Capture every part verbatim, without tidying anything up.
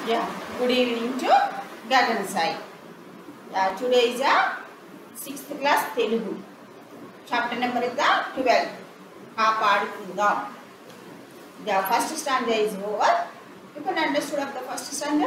Yeah, good evening to Gagan Sai. Yeah, today is a sixth class Telugu. Chapter number is the twelve. Kaapadukundam. The first stanza is over. You can understand of the first stanza.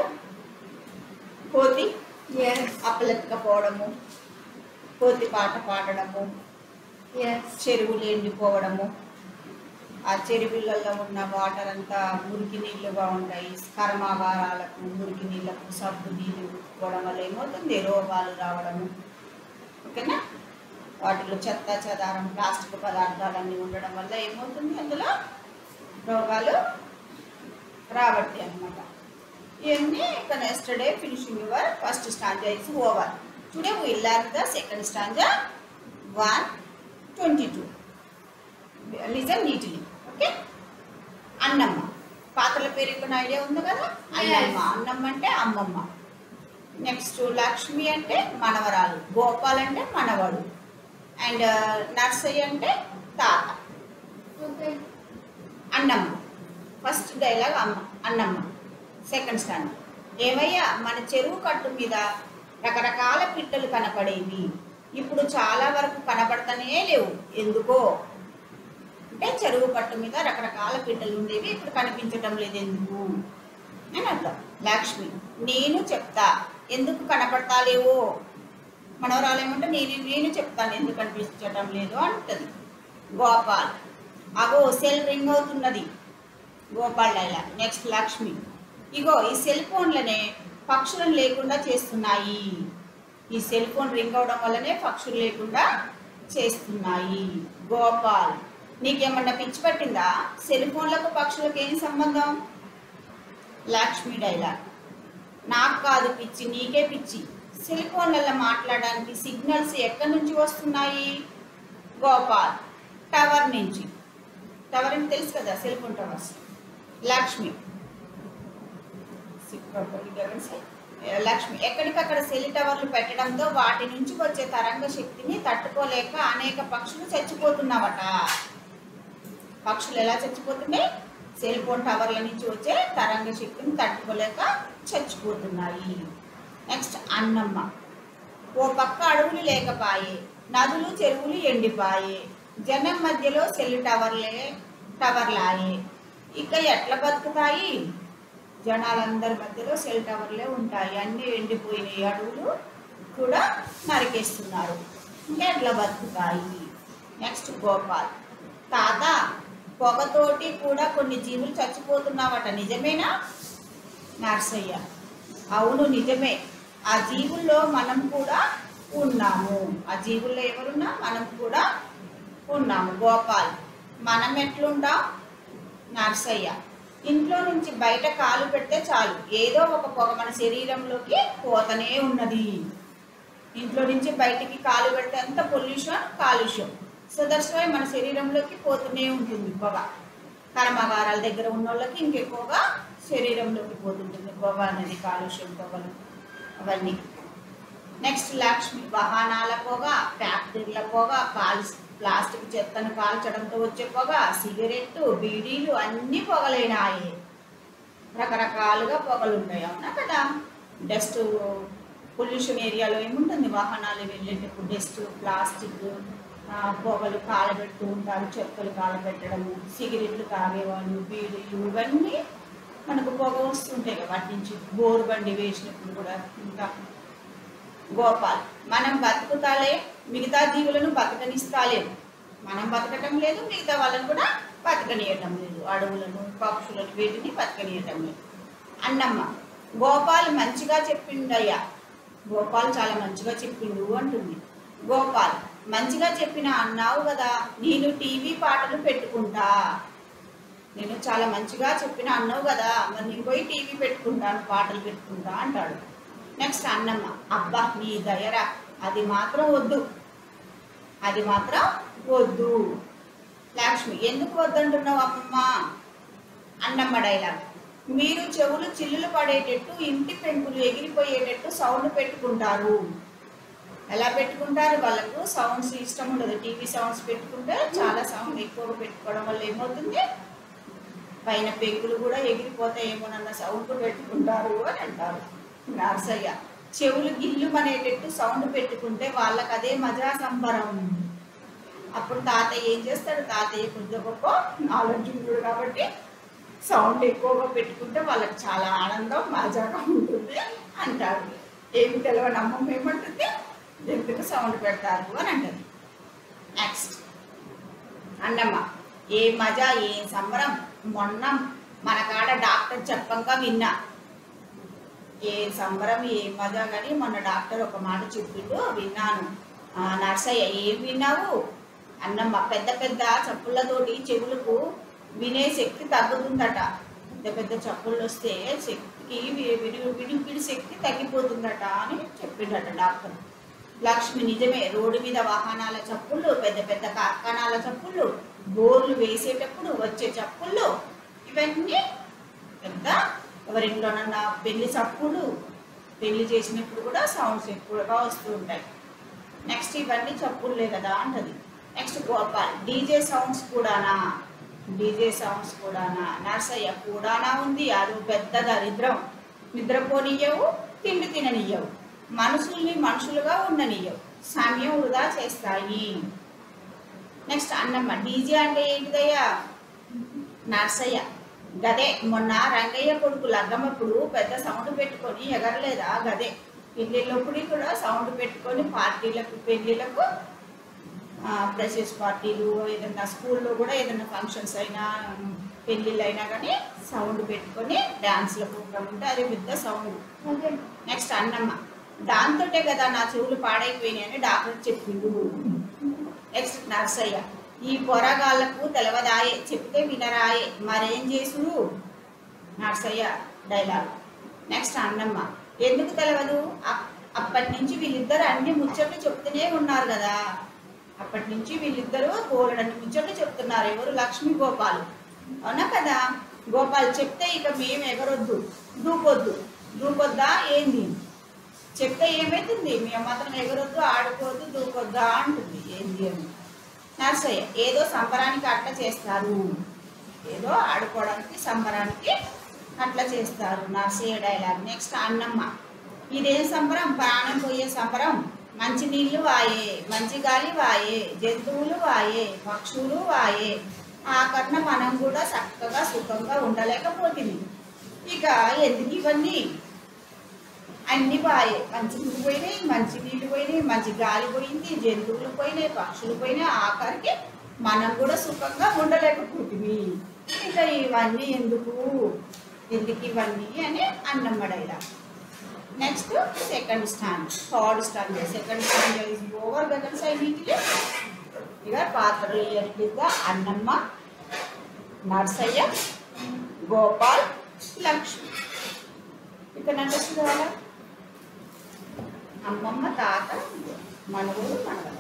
Koti. Yes. అప్పలెత్తకపోవడము, కోతి పాట పాడడము, Yes. చెరువులు ఎండిపోవడము, ఆ చెరువులలో ఉన్న water అంతా మురికి నీళ్ళుగా ఉంటాయి. కర్మాగారాలకు మురికి నీళ్ళకు సబ్బు నీళ్ళు పోవడం వల్ల ఏమవుతుంది, రోగాలు రావడము. ఓకేనా, వాటిలో చెత్త చెదారం ప్లాస్టిక్ పదార్థాలన్నీ ఉండడం వల్ల ఏమవుతుంది, అందులో రోగాలు రాబట్టి అన్నమాట. ఇవన్నీ ఇక్కడ yesterday finishing your first stanza is over. Today we learn the second stanza one twenty two. Listen neatly. Okay, Annamma పాత్రల పేరు ఇక్కడ ఐడియా ఉంది కదా. అన్నమ్మ, అన్నమ్మ అంటే అమ్మమ్మ. నెక్స్ట్ లక్ష్మి అంటే మనవరాలు, గోపాల్ అంటే మనవడు, అండ్ నర్సయ్య అంటే తాత. Okay. అన్నమ్మ ఫస్ట్ డైలాగ్ అమ్మ అన్నమ్మ. సెకండ్ స్టాండ్, ఏమయ్యా మన చెరువు కట్టు మీద రకరకాల పిట్టలు కనపడేవి, ఇప్పుడు చాలా వరకు కనపడతానే లేవు, ఎందుకో అంటే చెరువు కట్టు మీద రకరకాల పిట్టలు ఉండేవి, ఇప్పుడు కనిపించటం లేదు ఎందుకు అని అర్థం. లక్ష్మి, నేను చెప్తా ఎందుకు కనపడతా లేవో. మనవరాలు ఏమంటే నేను నేను చెప్తాను ఎందుకు కనిపించటం లేదు అంటది. గోపాల్, అగో సెల్ రింగ్ అవుతున్నది. గోపాల్ డైలాగ్. నెక్స్ట్ లక్ష్మి, ఇగో ఈ సెల్ ఫోన్లనే పక్షులను లేకుండా చేస్తున్నాయి, ఈ సెల్ ఫోన్ రింగ్ అవడం వల్లనే పక్షులు లేకుండా చేస్తున్నాయి. గోపాల్, నీకేమన్నా పిచ్చి పట్టిందా, సెల్ ఫోన్లకు పక్షులకు ఏం సంబంధం? లక్ష్మి డైలాగ్. నాకు కాదు పిచ్చి, నీకే పిచ్చి. సెల్ ఫోన్లలో మాట్లాడడానికి సిగ్నల్స్ ఎక్కడి నుంచి వస్తున్నాయి? గోపాల్, టవర్ నుంచి. టవర్ అని తెలుసు కదా, cell phone towers. Lakshmi Lakshmi ఎక్కడికక్కడ సెల్ టవర్లు పెట్టడంతో వాటి నుంచి వచ్చే తరంగ శక్తిని తట్టుకోలేక అనేక పక్షులు చచ్చిపోతున్నావట. పక్షులు ఎలా చచ్చిపోతున్నాయి? సెల్ ఫోన్ టవర్ల నుంచి వచ్చే తరంగ శక్తిని తట్టుకోలేక చచ్చిపోతున్నాయి. నెక్స్ట్ అన్నమ్మ, ఓ పక్క అడవులు లేకపాయే, నదులు చెరువులు ఎండిపాయే, జనం మధ్యలో సెల్ టవర్లే టవర్లాయే, ఇక ఎట్లా బతుకుతాయి? జనాలందరి మధ్యలో సెల్ టవర్లే ఉంటాయి, అన్నీ ఎండిపోయినాయి, అడవులు కూడా నరికేస్తున్నారు, ఇంకా ఎట్లా బతుకుతాయి? నెక్స్ట్ గోపాల్, తాత పొగతోటి కూడా కొన్ని జీవులు చచ్చిపోతున్నావట, నిజమేనా? నర్సయ్య, అవును నిజమే, ఆ జీవుల్లో మనం కూడా ఉన్నాము, ఆ జీవుల్లో ఎవరున్నా మనం కూడా ఉన్నాము. గోపాల్, మనం ఎట్లుంటాం? నర్సయ్య, ఇంట్లో నుంచి బయట కాలు పెడితే చాలు ఏదో ఒక పొగ మన శరీరంలోకి పోతనే ఉన్నది. ఇంట్లో నుంచి బయటికి కాలు పెడితే అంత పొల్యూషన్, కాలుష్యం. సో దట్స్ వై మన శరీరంలోకి పోతూనే ఉంటుంది పొగ. కర్మాగారాల దగ్గర ఉన్న వాళ్ళకి ఇంకెక్కువగా శరీరంలోకి పోతుంటుంది పొగ అనేది, కాలుష్యం పొగలు అవన్నీ. నెక్స్ట్ లక్ష్మి, వాహనాల పొగ, ఫ్యాక్టరీల పొగ, పాలి ప్లాస్టిక్ చెత్తను కాల్చడంతో వచ్చే పొగ, సిగరెట్టు, బీడీలు అన్నీ పొగలైనాయి. రకరకాలుగా పొగలు ఉంటాయి, అవునా కదా. డస్ట్ పొల్యూషన్ ఏరియాలో ఏముంటుంది, వాహనాలు వెళ్ళేటప్పుడు డస్ట్, ప్లాస్టిక్ పొగలు కాలబెడుతూ ఉంటారు, చెత్తలు కాలబెట్టడము, సిగరెట్లు తాగేవాళ్ళు, బీడీలు, ఇవన్నీ మనకు పొగ వస్తుంటాయి కదా వాటి నుంచి. బోరు బండి వేసినప్పుడు కూడా ఇంకా. గోపాల్, మనం బతుకుతాలే, మిగతా జీవులను బతకనిస్తాలేము, మనం బతకటం లేదు, మిగతా వాళ్ళను కూడా బతకనియటం లేదు, అడవులను పక్షులను వీటిని బతకనియటం లేదు. అన్నమ్మ, గోపాల్ మంచిగా చెప్పిండయ్యా, గోపాల్ చాలా మంచిగా చెప్పిండు అంటుంది. గోపాల్, మంచిగా చెప్పిన అన్నావు కదా, నేను టీవీ పాటలు పెట్టుకుంటా. నేను చాలా మంచిగా చెప్పిన అన్నావు కదా, మరి నేను పోయి టీవీ పెట్టుకుంటాను, పాటలు పెట్టుకుంటా అంటాడు. నెక్స్ట్ అన్నమ్మ, అబ్బా నీ దయరా, అది మాత్రం వద్దు, అది మాత్రం వద్దు. లక్ష్మి, ఎందుకు వద్దంటున్నావు అమ్మమ్మ? అన్నమ్మ డైలాగ్. మీరు చెవులు చిల్లులు పడేటట్టు, ఇంటి పెంకులు ఎగిరిపోయేటట్టు సౌండ్ పెట్టుకుంటారు. ఎలా పెట్టుకుంటారు? వాళ్ళకు సౌండ్స్ ఇష్టం ఉండదు. టీవీ సౌండ్స్ పెట్టుకుంటే చాలా సౌండ్ ఎక్కువగా పెట్టుకోవడం వల్ల ఏమవుతుంది, పైన పెంకులు కూడా ఎగిరిపోతాయేమోనన్న సౌండ్ పెట్టుకుంటారు అని అంటారు నర్సయ్య. చెవులు గిల్లు అనేటట్టు సౌండ్ పెట్టుకుంటే వాళ్ళకి అదే మజా సంబరం. అప్పుడు తాతయ్య ఏం చేస్తాడు, తాతయ్య కొంచెం గొప్ప నాలెడ్జ్ ఉంటుంది కాబట్టి సౌండ్ ఎక్కువగా పెట్టుకుంటే వాళ్ళకి చాలా ఆనందం మజాగా ఉంటుంది అంటారు. ఏమి తెలియని అమ్మమ్మ ఏమంటుంది, ఎందుకు సౌండ్ పెడతారు అని అంటది. నెక్స్ట్ అన్నమ్మ, ఏ మజా ఏ సంబరం, మొన్న మన కాడ డాక్టర్ చెప్పంగా విన్నా. ఏ సంబరం ఏ మజా కానీ మొన్న డాక్టర్ ఒక మాట చెప్పిండు విన్నాను. నర్సయ్య, ఏం విన్నావు అన్నమ్మ? పెద్ద పెద్ద చప్పుళ్ళతోటి చెవులకు వినే శక్తి తగ్గుతుందట. పెద్ద పెద్ద చప్పుళ్ళు వస్తే శక్తికి విడి విడిపిడి శక్తి తగ్గిపోతుందట అని చెప్పిండట డాక్టర్. లక్ష్మి, నిజమే. రోడ్డు మీద వాహనాల చప్పుళ్ళు, పెద్ద పెద్ద కార్ఖానాల చప్పుళ్ళు, బోర్లు వేసేటప్పుడు వచ్చే చప్పుళ్ళు, ఇవన్నీ పెద్ద ఎవరింట్లోనన్నా పెళ్లి చప్పుళ్ళు, పెళ్లి చేసినప్పుడు కూడా సౌండ్స్ ఎక్కువగా వస్తూ ఉంటాయి. నెక్స్ట్ ఇవన్నీ చప్పుళ్ళే కదా అంటది. నెక్స్ట్ గోపాల్, డీజే సౌండ్స్ కూడానా? డీజే సౌండ్స్ కూడానా? నర్సయ్య, కూడానా ఉంది. అదో పెద్ద దరిద్రం. నిద్రపోనియ్యవు, తిండి తిననియ్యవు, మనుషుల్ని మనుషులుగా ఉండనియ్యవు, సమయం వృధా చేస్తాయి. నెక్స్ట్ అన్నమ్మ, డీజే అంటే ఏంటిదయ్యా? నర్సయ్య, గదే మొన్న రంగయ్య కొడుకు లగ్గమప్పుడు పెద్ద సౌండ్ పెట్టుకొని ఎగరలేదా? గదే పెళ్ళిళ్ళప్పుడు కూడా సౌండ్ పెట్టుకొని పార్టీలకు పెళ్ళిళ్ళకు ఫ్రెషర్స్ పార్టీలు ఏదైనా స్కూల్లో కూడా ఏదైనా ఫంక్షన్స్ అయినా పెళ్ళిళ్ళు అయినా కానీ సౌండ్ పెట్టుకొని డ్యాన్స్ల ప్రోగ్రామ్ ఉంటే అదే పెద్ద సౌండ్. నెక్స్ట్ అన్నమ్మ, దాంతోటే కదా నా చెవులు పాడైపోయినాయి అని డాక్టర్ చెప్పిండు. నెక్స్ట్ నర్సయ్య, ఈ పొరగాళ్లకు తెలవదాయే, చెప్తే వినరాయే, మరేం చేసుడు? నర్సయ్య డైలాగ్. నెక్స్ట్ అన్నమ్మ, ఎందుకు తెలవదు? అప్పటి నుంచి వీళ్ళిద్దరు అన్ని ముచ్చట్లు చెప్తూనే ఉన్నారు కదా. అప్పటి నుంచి వీళ్ళిద్దరూ గోలడన్ని ముచ్చట్లు చెప్తున్నారు. ఎవరు? లక్ష్మి గోపాల్. అవునా కదా? గోపాల్ చెప్తే ఇక మేము ఎగరొద్దు, దూకొద్దు. దూకొద్దా ఏంది? చెప్తే ఏమవుతుంది? మేము మాత్రం ఎగరొద్దు, ఆడుకోవద్దు, దూకొద్దా అంటుంది. ఏంది అని. నర్సయ్య, ఏదో సంబరానికి అట్లా చేస్తారు, ఏదో ఆడుకోవడానికి సంబరానికి అట్లా చేస్తారు. నర్సయ్య డైలాగ్. నెక్స్ట్ అన్నమ్మ, ఇదేం సంబరం? ప్రాణం పోయే సంబరం. మంచి నీళ్లు వాయే, మంచి గాలి వాయే, జంతువులు వాయే, పక్షులు వాయే, ఆఖరణ మనం కూడా చక్కగా సుఖంగా ఉండలేకపోతుంది. ఇక ఎందుకు ఇవన్నీ? అన్ని పోయాయి. మంచి నీళ్ళు పోయినాయి, మంచి నీళ్ళు పోయినాయి, మంచి గాలి పోయింది, జంతువులు పోయినాయి, పక్షులు పోయినాయి, ఆఖరికి మనం కూడా సుఖంగా ఉండలేకపోతుంది. ఇక ఇవన్నీ ఎందుకు ఎందుకు ఇవన్నీ అని Annamma dialogue. Next second stand, third stand. Second stand is over కదా సైనికులు. ఇక పాత్రలు ఎట్లుగా అన్నమ్మ, నర్సయ్య, గోపాల్, లక్ష్మి. ఇక్కడ నడుస్తుంది కదా అమ్మమ్మ, తాత, మనవుడు, మనవడు.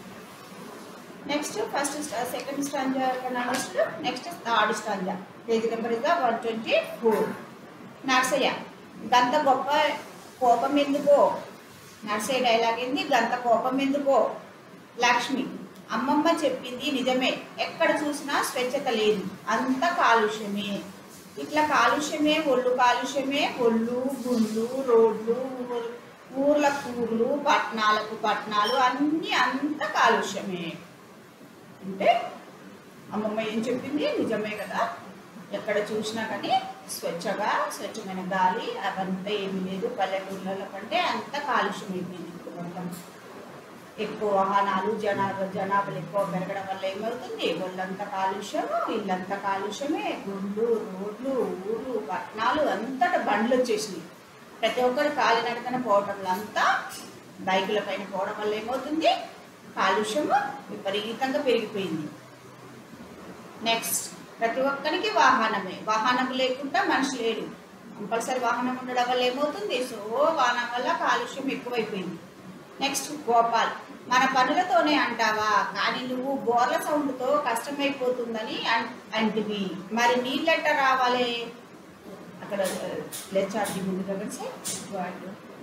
నెక్స్ట్ ఫస్ట్ సెకండ్ స్టాండ్ నడుస్తుంది. Next third stand. Page number is one twenty four. Narsaiah, గంత గొప్ప కోపం ఎందుకో? నర్సయ్య డైలాగ్ ఏంది? గంత కోపం ఎందుకో? లక్ష్మి, అమ్మమ్మ చెప్పింది నిజమే. ఎక్కడ చూసినా స్వచ్ఛత లేదు, అంత కాలుష్యమే. ఇట్లా కాలుష్యమే, ఒళ్ళు కాలుష్యమే, ఒళ్ళు, గుళ్ళు, రోడ్లు, ఊర్లకు ఊర్లు, పట్టణాలకు పట్టణాలు, అన్నీ అంత కాలుష్యమే. అంటే అమ్మమ్మ ఏం చెప్పింది నిజమే కదా. ఎక్కడ చూసినా కానీ స్వచ్ఛగా స్వచ్ఛమైన గాలి అవంతా ఏమీ లేదు. పల్లెటూళ్ళలో కంటే అంత కాలుష్యం అయిపోయింది. ఇప్పుడు మొత్తం ఎక్కువ వాహనాలు, జనాభా జనాభాలు ఎక్కువ పెరగడం వల్ల ఏమవుతుంది? ఒళ్ళంతా కాలుష్యము, ఇల్లంతా కాలుష్యమే. గుళ్ళు, రోడ్లు, ఊర్లు, పట్టణాలు అంతటా బండ్లు వచ్చేసినాయి. ప్రతి ఒక్కరు కాలినడకన పోవటంలో అంతా బైకుల పైన పోవడం వల్ల ఏమవుతుంది? కాలుష్యము విపరీతంగా పెరిగిపోయింది. నెక్స్ట్ ప్రతి ఒక్కరికి వాహనమే. వాహనం లేకుండా మనిషి లేడు. కంపల్సరీ వాహనం ఉండడం వల్ల ఏమవుతుంది? సో వాహనం వల్ల కాలుష్యం ఎక్కువైపోయింది. నెక్స్ట్ గోపాల్, మన పనులతోనే అంటావా, కానీ నువ్వు బోర్ల సౌండ్తో కష్టమైపోతుందని అంటివి. మరి నీళ్ళెట్ట రావాలి? అక్కడ లెచ్చార్జీ ముందు దగ్గర sir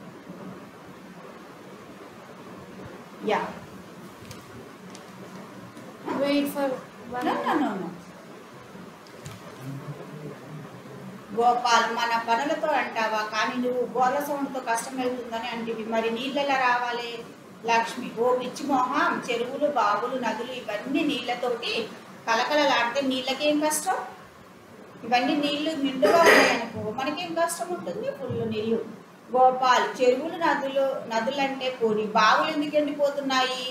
ya Wait for one. No, no, no, no. Gopal మన పనులతో అంటావా, కానీ నువ్వు గోల సౌండ్తో కష్టం వెళ్తుందని అంటివి, మరి నీళ్ళెలా రావాలి? లక్ష్మి, ఓ పిచ్చి మొహం, చెరువులు బావులు నదులు ఇవన్నీ నీళ్ళతోటి కలకలలాడితే నీళ్ళకేం కష్టం? ఇవన్నీ నీళ్లు నిండుగా ఉన్నాయనుకో మనకేం కష్టం ఉంటుంది? ఫుల్ నీళ్లు. గోపాల్, చెరువులు నదులు నదులంటే పోని బావులు ఎందుకు ఎండిపోతున్నాయి?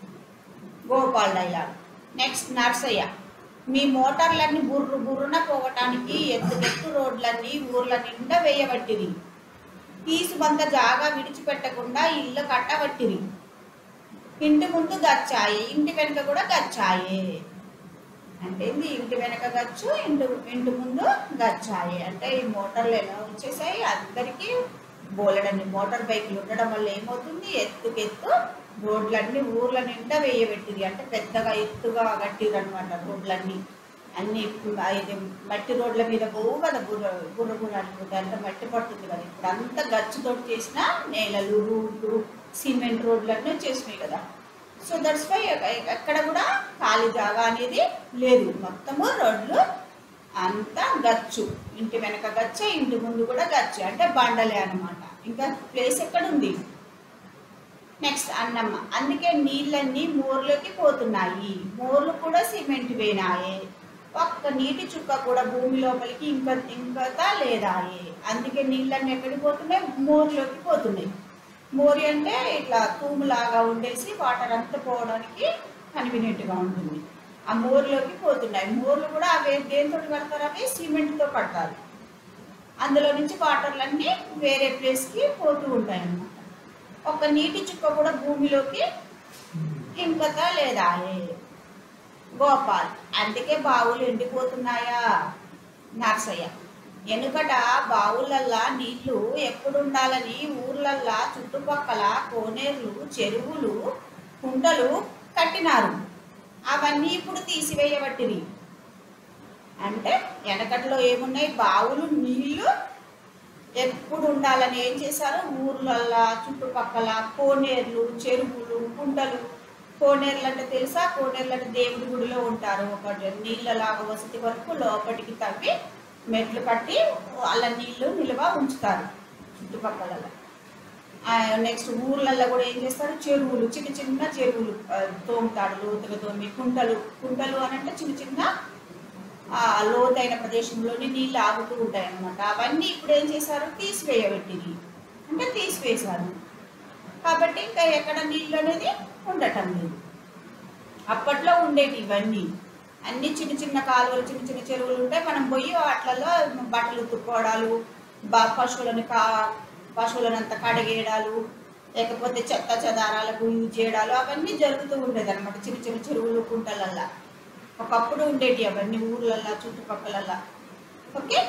గోపాల్ డైలాగ్. నెక్స్ట్ నర్సయ్య, మీ మోటార్లన్నీ బుర్రు బుర్రున పోవటానికి ఎత్తుకెత్తు రోడ్లన్నీ ఊర్ల నిండా వేయబట్టిరి, తీసుబంత జాగా విడిచిపెట్టకుండా ఇల్లు కట్టబట్టిరి, ఇంటి ముందు గచ్చాయి ఇంటి వెనుక కూడా గచ్చాయే. అంటే ఇంటి వెనక గచ్చు ఇంటి ఇంటి ముందు గచ్చాయి అంటే ఈ మోటార్లు ఎలా వచ్చేసాయి? అందరికీ బోలెడన్ని మోటార్ బైకులు ఉండడం వల్ల ఏమవుతుంది? ఎత్తుకెత్తు రోడ్లన్నీ ఊర్ల నిండా వేయబెట్టింది. అంటే పెద్దగా ఎత్తుగా కట్టిరు అనమాట రోడ్లన్నీ. అన్ని ఇది మట్టి రోడ్ల మీద పోవు కదా, బుర్ర బుర్ర బుర్ర అనుకుంటే అంత మట్టి పడుతుంది కదా. ఇప్పుడు అంతా గచ్చుతోటి చేసిన నేలలు రోడ్లు సిమెంట్ రోడ్లన్నీ వచ్చేసినాయి కదా. సో దట్స్ వై ఎక్కడ కూడా ఖాళీ జాగా అనేది లేదు, మొత్తము రోడ్లు అంతా గచ్చు, ఇంటి వెనక గచ్చే ఇంటి ముందు కూడా గచ్చే అంటే బండలే అనమాట. ఇంకా ప్లేస్ ఎక్కడుంది? నెక్స్ట్ అన్నమ్మ, అందుకే నీళ్ళన్నీ మోర్లోకి పోతున్నాయి, మోర్లు కూడా సిమెంట్ వేనాయే, ఒక్క నీటి చుక్క కూడా భూమి లోపలికి ఇంకా ఇంకా లేదాయే, అందుకే నీళ్ళన్నీ ఎక్కడికి పోతున్నాయి? మోర్లోకి పోతున్నాయి. మోరి అంటే ఇట్లా తూములాగా ఉండేసి వాటర్ అంతా పోవడానికి కన్వీనియంట్గా ఉంటుంది. ఆ మోర్లోకి పోతున్నాయి. మోర్లు కూడా అవి దేనితో కడతారు? అవి సిమెంట్తో కడతారు. అందులో నుంచి వాటర్లన్నీ వేరే ప్లేస్కి పోతూ ఉంటాయి అన్నమాట. ఒక నీటి చుక్క కూడా భూమిలోకి ఇంకత లేదాయే. గోపాల్, అందుకే బావులు ఎండిపోతున్నాయా? నర్సయ్య, వెనుకట బావులల్లా నీళ్లు ఎప్పుడుండాలని ఊర్లల్లా చుట్టుపక్కల కోనేర్లు చెరువులు కుంటలు కట్టినారు, అవన్నీ ఇప్పుడు తీసివేయబట్టిరి. అంటే వెనకట్లో ఏమున్నాయి? బావులు నీళ్లు ఎప్పుడు ఉండాలని ఏం చేశారు? ఊర్లల్లా చుట్టుపక్కల కోనేర్లు చెరువులు కుంటలు. కోనేర్లు అంటే తెలుసా? కోనేర్లు అంటే దేవుడి గుడిలో ఉంటారు, ఒక నీళ్ళలాగా వసతి వరకు లోపలికి తవ్వి మెట్లు కట్టి అలా నీళ్లు నిల్వ ఉంచుతారు చుట్టుపక్కల. నెక్స్ట్ ఊర్లలో కూడా ఏం చేస్తారు? చెరువులు, చిన్న చిన్న చెరువులు తోముతాడు, లోతుగా తోమి. కుంటలు, కుంటలు అని అంటే చిన్న చిన్న లోతైన ప్రదేశంలోని నీళ్ళు ఆగుతూ ఉంటాయి అన్నమాట. అవన్నీ ఇప్పుడు ఏం చేశారు? తీసివేయబెట్టింది అంటే తీసివేశారు. కాబట్టి ఇంకా ఎక్కడ నీళ్ళు అనేది ఉండటం లేదు. అప్పట్లో ఉండేవి ఇవన్నీ అన్ని చిన్న చిన్న కాలువలు చిన్న చిన్న చెరువులు ఉంటాయి. మనం పోయి వాటిలలో బట్టలు ఉతుక్కోవడాలు, బా పశువులను కా పశువులను అంతా కడిగేయడాలు, లేకపోతే చెత్త చెదారాలకు యూజ్ చేయడాలు అవన్నీ జరుగుతూ ఉండేది అనమాట చిన్న చిన్న చెరువులు కుంటలల్లా. ఒకప్పుడు ఉండేవి అవన్నీ ఊర్లల్లా చుట్టుపక్కలల్లా. ఓకే,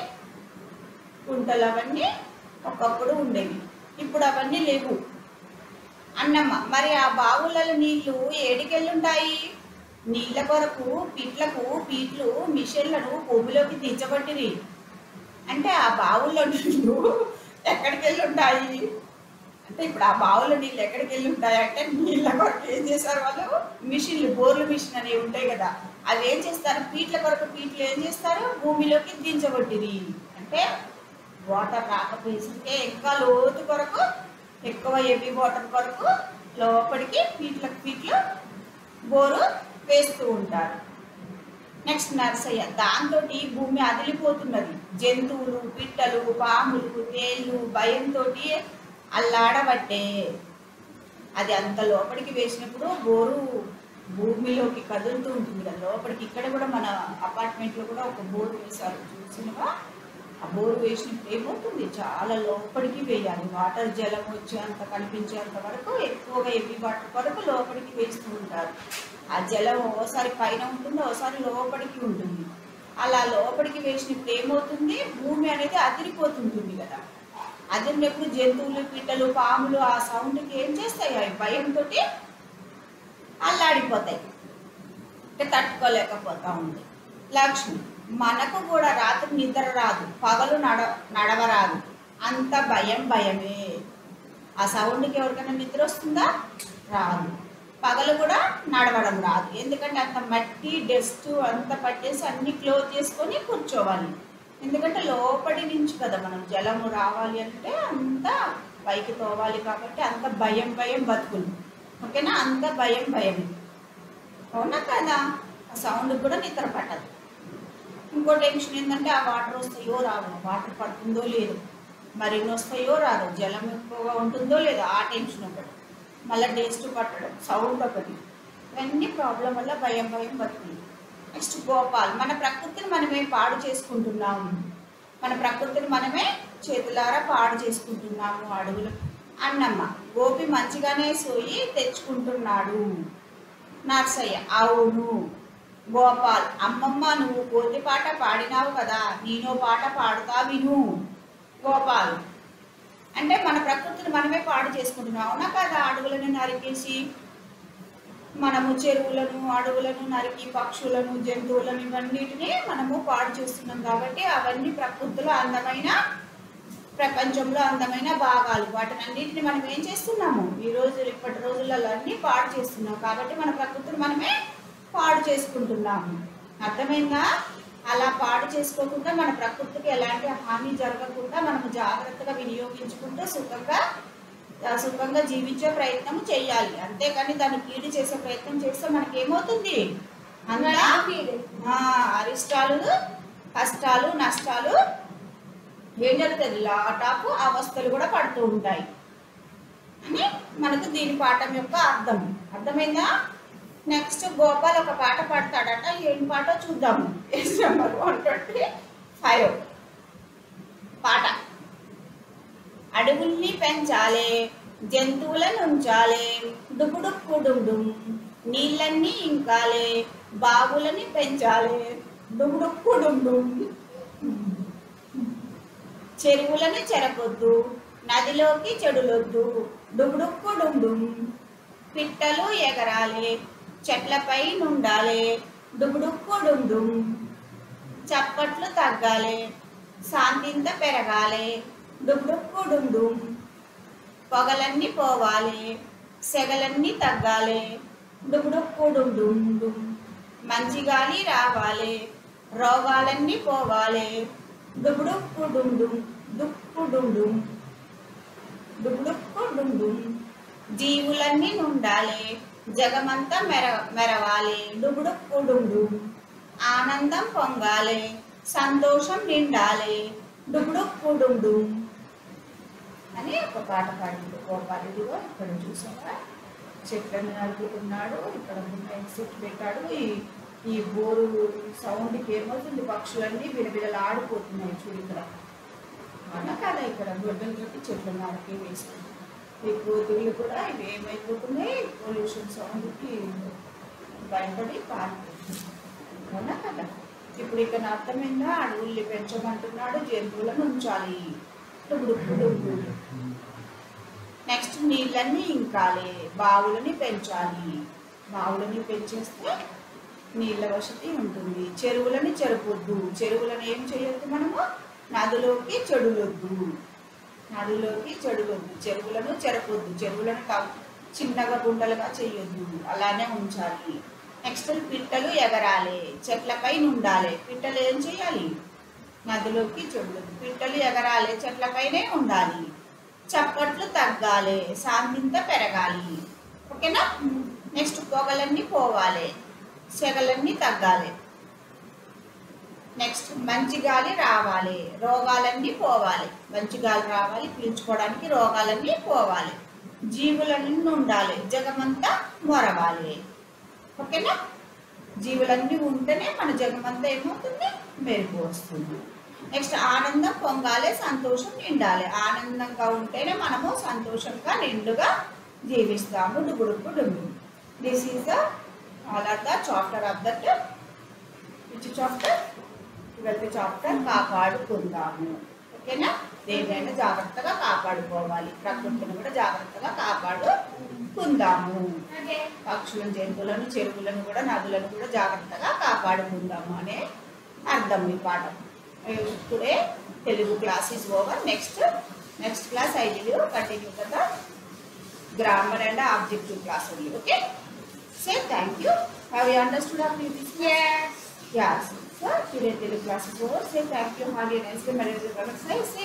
కుంటలు అవన్నీ ఒకప్పుడు ఉండేవి, ఇప్పుడు అవన్నీ లేవు. అన్నమ్మ, మరి ఆ బావులలో నీళ్లు ఏడికెళ్ళుంటాయి? నీళ్ళ కొరకు పిట్లకు పీట్లు మిషన్లను భూమిలోకి దించబట్టిరి. అంటే ఆ బావుల్లో నీళ్లు ఎక్కడికి వెళ్ళి ఉంటాయి అంటే ఇప్పుడు ఆ బావుల నీళ్ళు ఎక్కడికి వెళ్ళి ఉంటాయి అంటే నీళ్ళ కొరకు ఏం చేస్తారు వాళ్ళు? మిషన్లు, బోర్లు మిషన్ అనేవి ఉంటాయి కదా, అవి ఏం చేస్తారు? పీట్ల కొరకు పీట్లు ఏం చేస్తారు? భూమిలోకి దించబట్టిరి. అంటే వాటర్ రాకపోయేసరికి ఇంకా లోతు కొరకు ఎక్కువ హెవీ వాటర్ కొరకు లోపలికి పీట్లకు పీట్లు బోరు వేస్తూ ఉంటారు. నెక్స్ట్ నర్సయ్య, దాంతో భూమి అదిలిపోతున్నది. జంతువులు, పిట్టలు, పాములు, తేళ్ళు భయంతో అల్లాడబట్టే. అది అంత లోపలికి వేసినప్పుడు బోరు భూమిలోకి కదులుతూ ఉంటుంది కదా లోపలికి. ఇక్కడ కూడా మన అపార్ట్మెంట్లో కూడా ఒక బోరు వేశారు, చూసినవా? ఆ బోరు వేసినప్పుడు ఏమవుతుంది? చాలా లోపలికి వేయాలి. వాటర్ జలం వచ్చేంత కనిపించేంత వరకు ఎక్కువగా హెవీ వాటర్ వరకు లోపలికి వేస్తూ ఉంటారు. ఆ జలం ఓసారి పైన ఉంటుంది, ఓసారి లోపలికి ఉంటుంది. అలా లోపలికి వేసినప్పుడు ఏమవుతుంది? భూమి అనేది అదిరిపోతుంటుంది కదా. అదిరినప్పుడు జంతువులు, పిట్టలు, పాములు ఆ సౌండ్కి ఏం చేస్తాయి? అవి భయంతో అల్లాడిపోతాయి, తట్టుకోలేకపోతా ఉంది. లక్ష్మి, మనకు కూడా రాత్రి నిద్ర రాదు, పగలు నడ నడవరాదు, అంత భయం భయమే. ఆ సౌండ్కి ఎవరికైనా నిద్ర వస్తుందా? రాదు. పగలు కూడా నడవడం రాదు, ఎందుకంటే అంత మట్టి డస్ట్ అంతా పట్టేసి అన్ని క్లోజ్ చేసుకొని కూర్చోవాలి. ఎందుకంటే లోపలి నుంచి కదా మనం జలము రావాలి అంటే అంత పైకి తోవాలి కాబట్టి అంత భయం భయం బతుకులు. ఓకేనా, అంత భయం భయం. అవునా కదా, ఆ సౌండ్ కూడా నిద్ర పట్టదు. ఇంకో టెన్షన్ ఏంటంటే ఆ వాటర్ వస్తాయో రావు, వాటర్ పడుతుందో లేదో, మరిన్ని వస్తాయో రాదో, జలం ఎక్కువగా ఉంటుందో లేదో ఆ టెన్షన్ ఒకటి, మళ్ళీ టేస్ట్ పట్టడం, సౌండ్ ఒకటి, ఇవన్నీ ప్రాబ్లం వల్ల భయం భయం బతుకులు. నెక్స్ట్ గోపాల్, మన ప్రకృతిని మనమే పాడు చేసుకుంటున్నాము, మన ప్రకృతిని మనమే చేతులారా పాడు చేసుకుంటున్నాము అడుగులు. అన్నమ్మ, గోపి మంచిగానే సోయి తెచ్చుకుంటున్నాడు. నర్సయ్య, అవును. గోపాల్, అమ్మమ్మ నువ్వు కోతి పాట పాడినావు కదా, నేనో పాట పాడుతా విను. గోపాల్, అంటే మన ప్రకృతిని మనమే పాడు చేసుకుంటున్నాం. అవునా కదా, అడవులను నరికేసి మనము చెరువులను అడవులను నరికి పక్షులను జంతువులను ఇవన్నిటిని మనము పాడు చేస్తున్నాం కాబట్టి అవన్నీ ప్రకృతిలో అందమైన ప్రపంచంలో అందమైన భాగాలు, వాటిని అన్నింటిని మనం ఏం చేస్తున్నాము ఈ రోజు ఇప్పటి రోజులలో అన్నీ పాడు చేస్తున్నాం కాబట్టి మన ప్రకృతిని మనమే పాడు చేసుకుంటున్నాము. అర్థమైందా? అలా పాడు చేసుకోకుండా మన ప్రకృతికి ఎలాంటి హాని జరగకుండా మనము జాగ్రత్తగా వినియోగించుకుంటూ సుఖంగా సుఖంగా జీవించే ప్రయత్నం చేయాలి. అంతేకాని దాన్ని కీడు చేసే ప్రయత్నం చేస్తే మనకి ఏమవుతుంది, అంతా అరిష్టాలు కష్టాలు నష్టాలు ఏం జరుగుతుంది, లాటాపు అవస్థలు కూడా పడుతూ ఉంటాయి అని మనకు దీని పాఠం యొక్క అర్థం. అర్థమైందా? నెక్స్ట్ గోపాల్ ఒక పాట పాడతాడట, ఏం పాటో చూద్దాము. Page number one twenty five పాట. అడవుల్ని పెంచాలే, జంతువులను ఉంచాలే, డుబుడుక్కు డుండుం, నీళ్ళన్నీ ఇంకాలే, బావులని పెంచాలే, డుబుడుక్కు డుండుం, చెరువులను చెరకొద్దు, నదిలోకి చెడులొద్దు, డుబుడుక్కు డుండుం, పిట్టలు ఎగరాలే, చెట్లపై నుండాలే, డుబుడుక్కు డుండుం, చప్పట్లు తగ్గాలే, శాంతింత పెరగాలే, డుబుడుక్కు డుండుం, పొగలన్నీ పోవాలే, సెగలన్నీ తగ్గాలే, డుబుడుక్కు డుండుం, మంచి గాలి రావాలే, రోగాలన్నీ పోవాలే, డుబుడుక్కు డుండుం, దుక్కు డుండుం, డుబుడుక్కు డుండుం, జీవులన్నీ నుండాలే, జగమంతా మెర మెరవాలే, డుబుడుక్కు డుండుం, ఆనందం పొంగాలే, సంతోషం నిండాలే, డుబుడుక్కు డుండుం అని ఒక పాట పాడింది గోపాలుడిగా. ఇక్కడ చూసారా, చెట్లను నరుకుతున్నాడు, ఇక్కడ ఎగ్జిట్ పెట్టాడు. ఈ ఈ బోరు సౌండ్కి ఏమవుతుంది, పక్షులన్నీ బిలబిలలాడిపోతున్నాయి. చూడు ఇక్కడ అన్న కదా, ఇక్కడ గొడ్డలతోటి చెట్లు నరికి వేస్తుంది. ఈ కోతులు కూడా ఇవి ఏమైపోతున్నాయి, పొల్యూషన్ సౌండ్కి భయపడి పారిపోతుంది. అవునా కదా? ఇప్పుడు ఇక్కడ అర్థమైందా, అడవుల్ని పెంచమంటున్నాడు, జంతువులను ఉంచాలి. నెక్స్ట్ నీళ్ళన్నీ ఇంకాలి, బావులని పెంచాలి. బావులని పెంచేస్తే నీళ్ళ వసతి ఉంటుంది. చెరువులని చెరపొద్దు, చెరువులను ఏం చేయొద్దు మనము, నదిలోకి చెడులొద్దు, నదిలోకి చెడులొద్దు, చెరువులను చెరపొద్దు, చెరువులను చిన్నగా గుండలుగా చేయొద్దు, అలానే ఉంచాలి. నెక్స్ట్ పిట్టలు ఎగరాలి, చెట్లపై ఉండాలి. పిట్టలు ఏం చేయాలి, నదిలోకి చెడులొద్దు, పిట్టలు ఎగరాలి, చెట్లపైనే ఉండాలి. చప్పట్లు తగ్గాలి, శాంతింత పెరగాలి. ఓకేనా? నెక్స్ట్ పొగలన్నీ పోవాలి, సెగలన్నీ తగ్గాలి. నెక్స్ట్ మంచి గాలి రావాలి, రోగాలన్నీ పోవాలి. మంచి గాలి రావాలి, పీల్చుకోవడానికి రోగాలన్నీ పోవాలి. జీవులన్నీ ఉండాలి, జగమంతా మొరవాలి. ఓకేనా? జీవులన్నీ ఉంటేనే మన జగమంతా ఏమవుతుంది, మెరుగు వస్తుంది. నెక్స్ట్ ఆనందం పొంగాలి, సంతోషం నిండాలి. ఆనందంగా ఉంటేనే మనము సంతోషంగా నిండుగా జీవిస్తాము. డుబుడుకు డుబు. This is the all are the chapter of that which chapter, twelfth chapter. కాపాడుకుందాము. ఓకేనా? దేన్నైనా జాగ్రత్తగా కాపాడుకోవాలి, ప్రకృతిని కూడా జాగ్రత్తగా కాపాడుకుందాము. పక్షులను జంతువులను చెరువులను కూడా నదులను కూడా జాగ్రత్తగా కాపాడుకుందాము అనే అర్థం ఈ పాఠం. Today Telugu class is over. Next next class I will continue కదా grammar and objective class only. Okay, say thank you. Have you understood of this? Yes. Yes. So today Telugu class is over. Say thank you. Have a nice day. My dear brothers. Say